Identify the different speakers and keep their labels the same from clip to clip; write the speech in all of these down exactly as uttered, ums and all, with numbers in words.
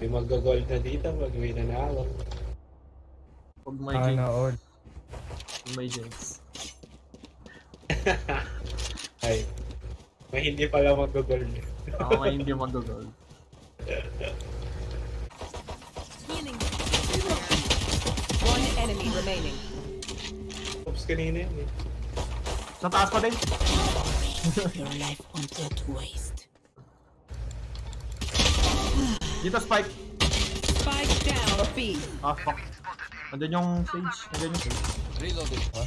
Speaker 1: May mag-gold na dito pag may nanalo.
Speaker 2: Pag may
Speaker 3: Ah,
Speaker 2: James.
Speaker 3: na-all.
Speaker 2: Pag may James.
Speaker 1: Ay, may hindi pala mag-gold.
Speaker 2: Ako nga hindi mag-gold.
Speaker 4: Healing. One enemy remaining.
Speaker 1: Oops, kanina yun eh.
Speaker 2: Sa taas pa din.
Speaker 4: Your life won't go to waste.
Speaker 2: Dito spike.
Speaker 4: Spike down B.
Speaker 2: Ah, fuck. Andun yung stage. Andun yung stage.
Speaker 5: Reloading.
Speaker 3: Huh?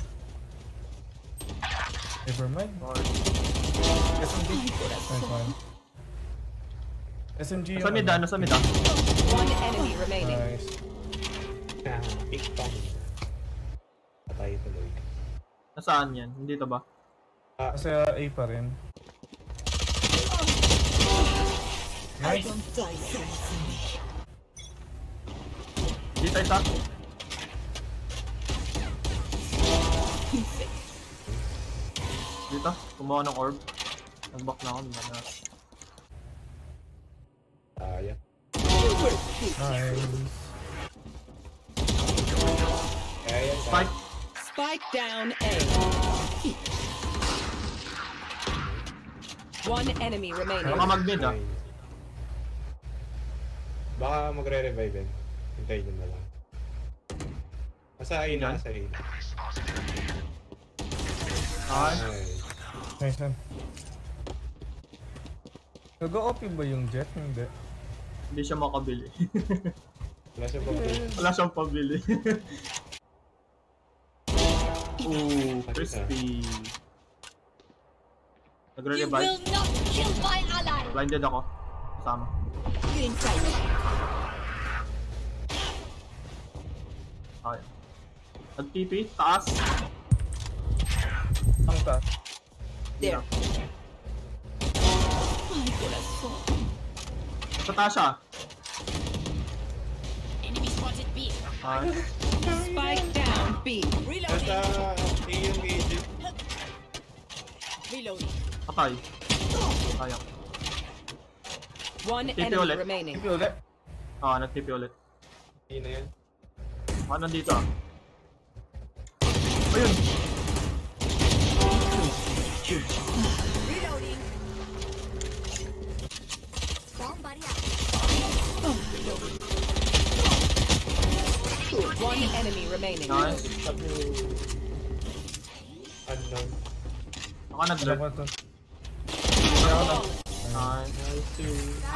Speaker 3: Never mind. S M G. Fine, fine. S M G
Speaker 2: Nasa mid ah, nasa mid ah.
Speaker 4: One enemy remaining.
Speaker 3: Nice.
Speaker 1: Ah, pick pang. Patay tuloy.
Speaker 2: Nasaan yan? Hindi to ba?
Speaker 1: Ah,
Speaker 3: Kasi uh, A pa rin. Nice.
Speaker 2: Dito isa. Dito, kumuha ng orb. Nag-back na ako. Na.
Speaker 1: sayang.
Speaker 3: Nice.
Speaker 1: Kaya yan.
Speaker 2: Spike.
Speaker 4: Spike down A. One enemy remaining.
Speaker 2: Baka mag-mid ah.
Speaker 1: Nice. Baka magre-revive yan. Hintayin nyo na lang. Nasa A na, nasa A na.
Speaker 2: Ay.
Speaker 1: Nice.
Speaker 3: Nice one. Nag-O P ba yung jet? Hindi.
Speaker 2: Hindi siya makabili.
Speaker 1: Wala siya pang
Speaker 2: Wala siyang pabili. Ooh, crispy.
Speaker 4: You
Speaker 2: Nagre-revive.
Speaker 4: will not kill my ally.
Speaker 2: Blinded ako. Kasama.
Speaker 4: Get inside.
Speaker 2: Okay. Nag-T P, taas.
Speaker 3: Ang taas.
Speaker 4: There. My corazón.
Speaker 2: Sa taas siya.
Speaker 4: Enemy spotted B.
Speaker 2: Ay.
Speaker 4: Spike down B. Reloading.
Speaker 1: Nasa A yung agent.
Speaker 4: Reloading.
Speaker 2: Patay. Sayang.
Speaker 4: One
Speaker 2: T P
Speaker 4: enemy
Speaker 2: ulit.
Speaker 4: remaining.
Speaker 3: Tipi ulit.
Speaker 2: Ah, nag-T P ulit.
Speaker 1: A na yan.
Speaker 2: Ah, nandito ah. Ayun.
Speaker 4: Reloading. Somebody out. One enemy remaining.
Speaker 2: Nice.
Speaker 1: Sabi unknown.
Speaker 2: Baka
Speaker 3: Ano
Speaker 2: nag-lurk.
Speaker 3: ba to?
Speaker 2: Nice.
Speaker 1: Nice to...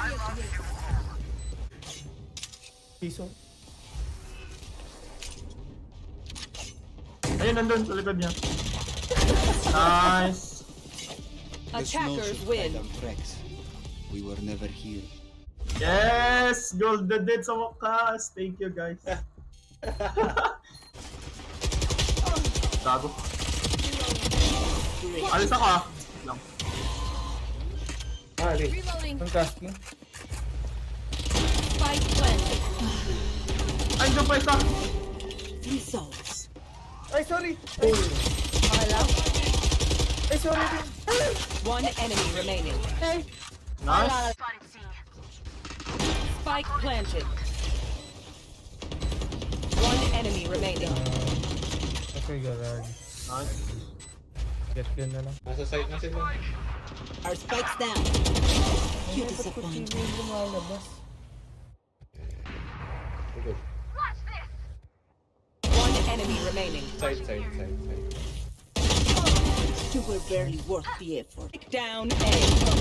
Speaker 3: Piso.
Speaker 2: Ayun, nandun sa likod niya. Nice.
Speaker 4: Attackers win.
Speaker 5: Rex. We were never here.
Speaker 2: Yes! Golden Dead sa wakas. Thank you guys. Gago. Alis ako ah. Lang.
Speaker 1: Ah, Ali.
Speaker 4: Reloading.
Speaker 3: Ang casting.
Speaker 4: Spike planted.
Speaker 2: Ay, dyan pa isa.
Speaker 4: Results.
Speaker 3: Ay, sorry!
Speaker 1: Oh!
Speaker 3: Ay, sorry din!
Speaker 4: One enemy remaining.
Speaker 2: Nice.
Speaker 4: Spike planted. One enemy remaining.
Speaker 3: Okay, garage.
Speaker 2: Nice.
Speaker 3: Get gun na lang.
Speaker 1: Nasa site na sila.
Speaker 4: Our spikes down. You disappoint.
Speaker 3: Yung lumalabas.
Speaker 1: Good.
Speaker 4: One enemy remaining.
Speaker 1: Side, side, side, side.
Speaker 4: You were barely worth the effort. Spike down A.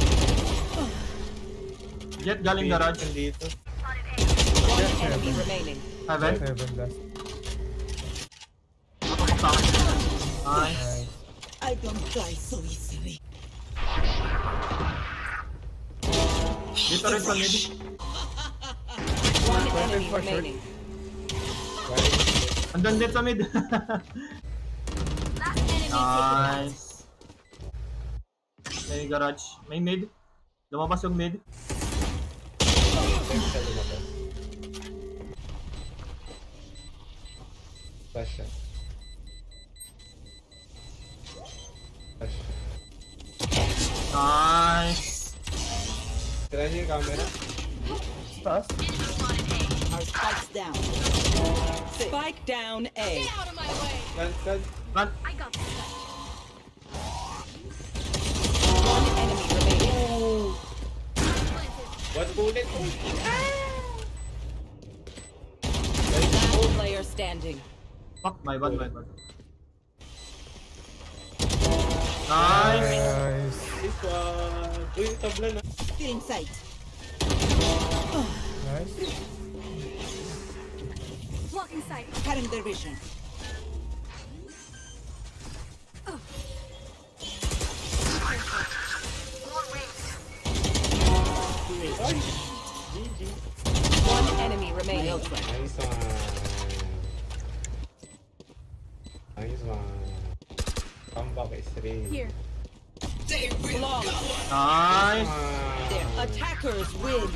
Speaker 2: Jet galing garage.
Speaker 1: Nandito.
Speaker 4: One enemy remaining.
Speaker 2: Heaven.
Speaker 3: Seven last.
Speaker 2: Matapak sa akin. Nice.
Speaker 3: Nice.
Speaker 4: I don't die so easily.
Speaker 2: Dito rin sa mid.
Speaker 4: One enemy remaining.
Speaker 2: Andun din sa mid. Nice. May garage. May mid. Lumabas yung mid.
Speaker 1: Sa lumabas. Flash siya. Flash.
Speaker 2: Nice.
Speaker 1: Tira niyo yung camera.
Speaker 3: taas.
Speaker 4: Our spikes down. Spike down A.
Speaker 6: Get out of my way!
Speaker 1: Plant, plant.
Speaker 2: Run.
Speaker 6: I got this.
Speaker 4: One enemy remaining.
Speaker 1: One bullet.
Speaker 4: Last player standing.
Speaker 2: Fuck, my bad, my bad. Nice!
Speaker 3: Nice.
Speaker 1: This one. Uy, tabla na.
Speaker 4: Still in sight.
Speaker 3: Nice.
Speaker 6: Blocking sight.
Speaker 4: Cutting their vision.
Speaker 1: Ay, G G.
Speaker 4: One enemy remaining.
Speaker 1: Nice one. Nice one. Comeback is real.
Speaker 6: Here.
Speaker 4: Long.
Speaker 2: Nice!
Speaker 1: Ah.
Speaker 4: Attackers win.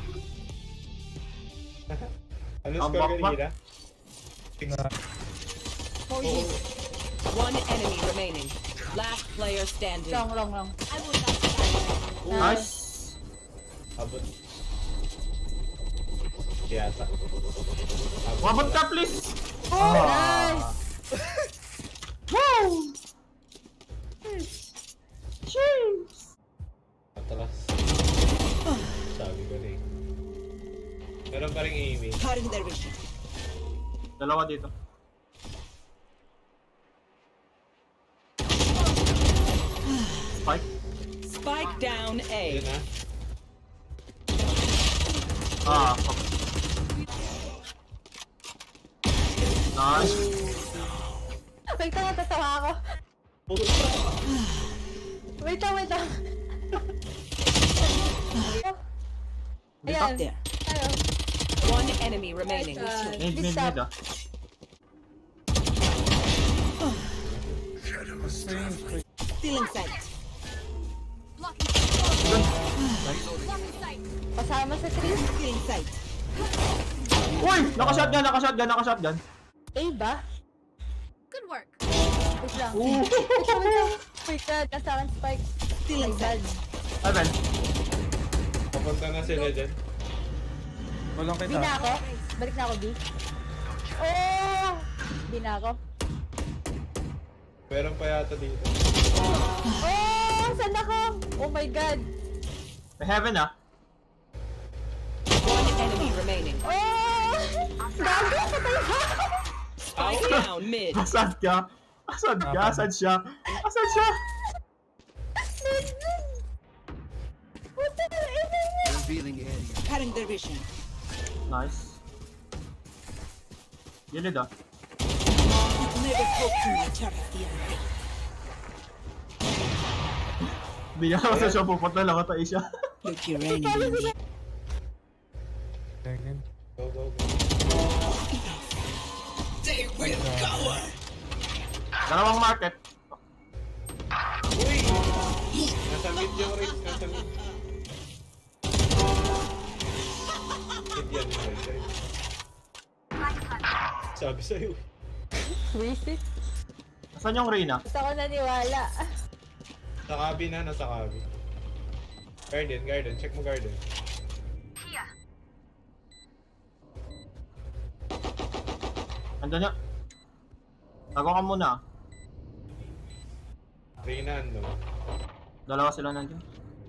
Speaker 1: Ano
Speaker 2: Ang
Speaker 1: score
Speaker 2: bakbak.
Speaker 1: kanina? Six.
Speaker 3: Na.
Speaker 4: For you. One enemy remaining. Last player standing.
Speaker 7: Wrong, wrong, wrong.
Speaker 6: I will not die.
Speaker 2: Nice!
Speaker 1: Abot. Yata. Abot.
Speaker 2: Wabot ka, please!
Speaker 3: Ah.
Speaker 2: Woo! Cheers!
Speaker 1: Matalas. Sabi ko rin. Meron pa rin aiming.
Speaker 4: Cutting their vision.
Speaker 2: Dalawa dito. Spike.
Speaker 4: Spike down
Speaker 1: Ayun
Speaker 4: A.
Speaker 1: na.
Speaker 2: Ah, fuck. Nice.
Speaker 7: Wait lang, tatawa ako. Wait lang, wait lang. Ayan.
Speaker 4: There.
Speaker 7: Tayo.
Speaker 4: One enemy remaining.
Speaker 7: Uh,
Speaker 2: Need, need,
Speaker 7: this
Speaker 2: need
Speaker 7: top.
Speaker 2: ah.
Speaker 4: Still in sight.
Speaker 6: Blocking sight. Blocking sight.
Speaker 7: Kasama sa tree.
Speaker 4: Still in sight.
Speaker 2: Uy! Naka-shotgun, naka-shotgun, naka-shotgun.
Speaker 7: A ba?
Speaker 6: Good work.
Speaker 7: Wait lang.
Speaker 2: Ooh.
Speaker 7: Wait lang, wait lang. Wait lang, nasa akin spike.
Speaker 4: Still in
Speaker 7: My
Speaker 4: sight.
Speaker 7: bad.
Speaker 2: Evan.
Speaker 1: Papunta na sila dyan.
Speaker 3: Walang
Speaker 7: B
Speaker 3: kita.
Speaker 7: na ako. Balik na ako, B. Oh! B na ako.
Speaker 1: Meron pa yata dito.
Speaker 7: Oh! Saan ako? Oh my god.
Speaker 2: May heaven ah.
Speaker 4: One enemy remaining.
Speaker 7: Oh! Gago! Patay ako!
Speaker 4: Spike down mid.
Speaker 2: Asan ka? Asan ka? Asan siya? Asan siya?
Speaker 7: What the hell?
Speaker 5: Revealing area.
Speaker 4: Cutting their vision.
Speaker 2: Nice. Gilid ah.
Speaker 4: Never hope to reach out of the enemy.
Speaker 2: Hindi niya ako sa siya pupunta lang tayo siya.
Speaker 4: Look your enemy.
Speaker 3: Second.
Speaker 1: Go, go, go.
Speaker 2: Dalawang market.
Speaker 1: Uy! Nasa mid yung race. Nasa mid. Mid yan yung race. Sabi sa'yo.
Speaker 7: Visit.
Speaker 2: Asan yung Reyna?
Speaker 7: Gusto ko naniwala.
Speaker 1: Sa kabi na, nasa kabi. Garden, garden. Check mo garden.
Speaker 2: Andun niya. Tago ka muna.
Speaker 1: Reyna, ano?
Speaker 2: Dalawa sila nandiyan.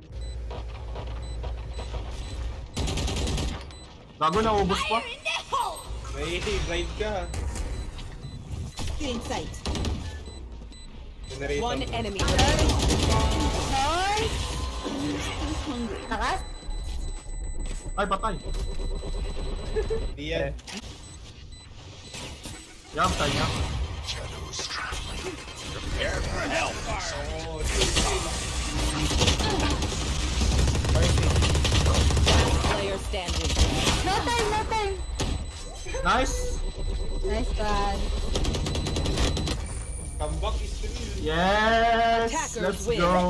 Speaker 2: Gago na ubos pa.
Speaker 1: May blind ka.
Speaker 4: Still in sight.
Speaker 1: Generate
Speaker 4: One
Speaker 1: ako.
Speaker 4: enemy remaining.
Speaker 7: Nice! Takas?
Speaker 2: Ay, patay.
Speaker 1: Di yan.
Speaker 2: Yup, tayo niya.
Speaker 1: Oh, shit, shit.
Speaker 4: Last player standing.
Speaker 7: No time, no time!
Speaker 2: Nice.
Speaker 7: Nice one.
Speaker 1: Comeback is real.
Speaker 2: Yes!
Speaker 4: Attackers
Speaker 2: Let's
Speaker 4: win.
Speaker 2: go!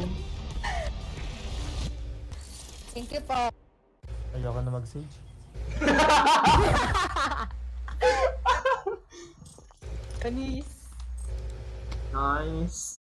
Speaker 7: Thank you po.
Speaker 3: Ayoko na mag-sage.
Speaker 7: Panis.
Speaker 2: Nice.